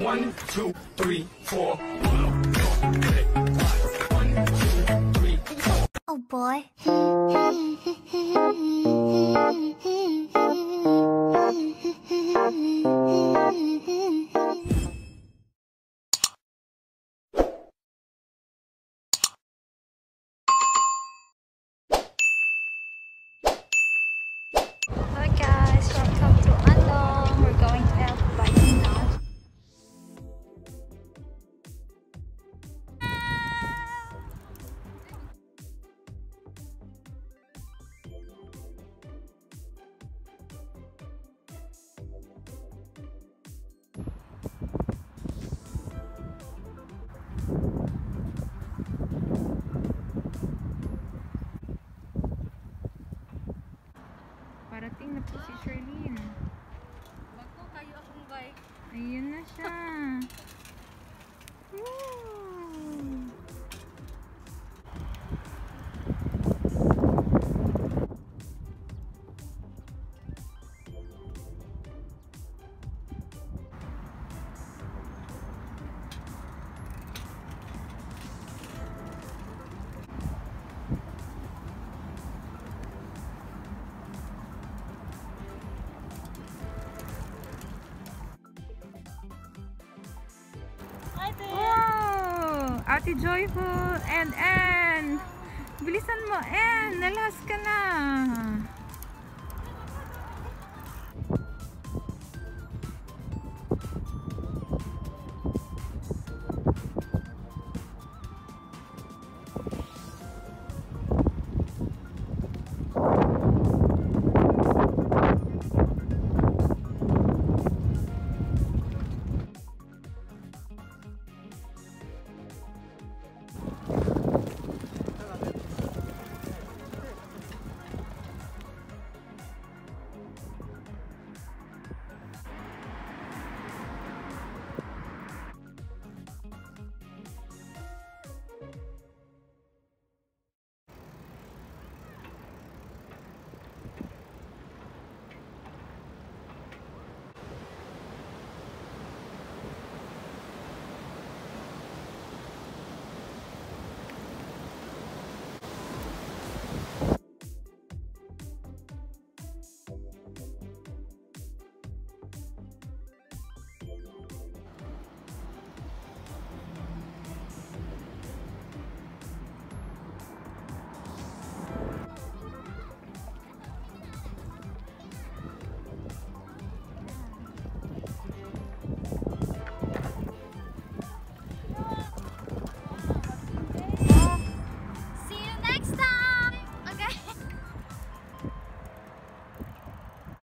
1, 2, 3, 4. 1, 2, 3, 4. Oh boy. Hi guys, welcome to Andong. We're going out biking now. Parating na po si Charlene. Wag ko kayo akong bike. Ayun na siya. Woo! Wow! Ate Joyful and Bilisan mo, Nalas ka na.